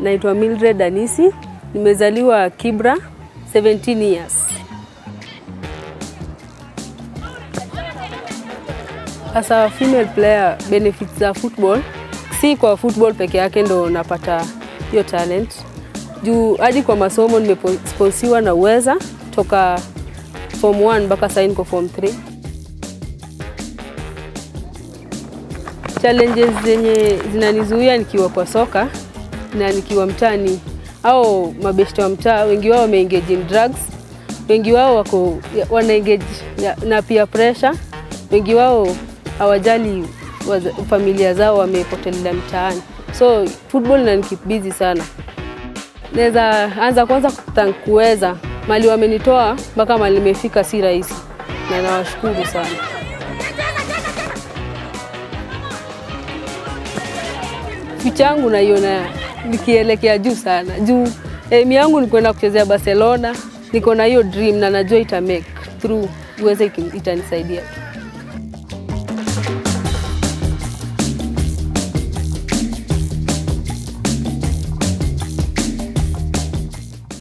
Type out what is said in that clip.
Naitwa Mildred Anisi, nimezaliwa Kibra, 17 years. As a female player, benefits za football, si kwa football peke yake ndo napata hiyo talent. Juu hadi kwa masomo nimesponsiwa na Uweza toka form 1 mpaka sasa niko form 3. Challenges zenye zinanizuia nikiwa kwa soka na nikiwa mtaani au mabeshte wa mtaa, wengi wao wameengage in drugs, wengi wao wana engage na peer pressure, wengi wao hawajali familia zao wamepotelea mtaani. So football inanikeep busy sana. Naweza anza kwanza kuthank Uweza, mali wamenitoa mpaka mali nimefika si rahisi, na nawashukuru sana. Picha yangu naiona nikielekea juu sana. Juu aim yangu ni kwenda kuchezea Barcelona. Niko na hiyo dream na najua ita make through Uweza itanisaidia.